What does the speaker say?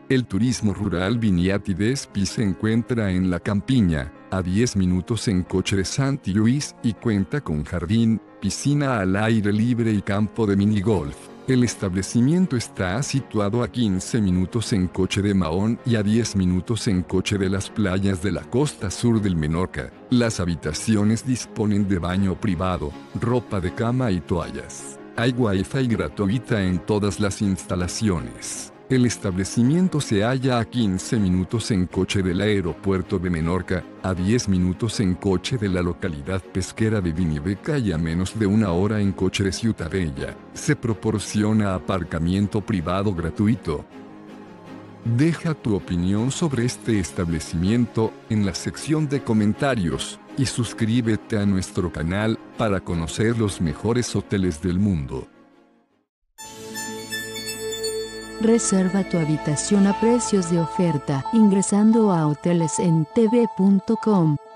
El turismo rural Viñati d'Espí se encuentra en la campiña, a 10 minutos en coche de Sant Lluís, y cuenta con jardín, piscina al aire libre y campo de minigolf. El establecimiento está situado a 15 minutos en coche de Mahón y a 10 minutos en coche de las playas de la costa sur del Menorca. Las habitaciones disponen de baño privado, ropa de cama y toallas. Hay wifi gratuita en todas las instalaciones. El establecimiento se halla a 15 minutos en coche del aeropuerto de Menorca, a 10 minutos en coche de la localidad pesquera de Viniveca y a menos de una hora en coche de Ciutadella. Se proporciona aparcamiento privado gratuito. Deja tu opinión sobre este establecimiento en la sección de comentarios y suscríbete a nuestro canal para conocer los mejores hoteles del mundo. Reserva tu habitación a precios de oferta ingresando a hotelesentv.com.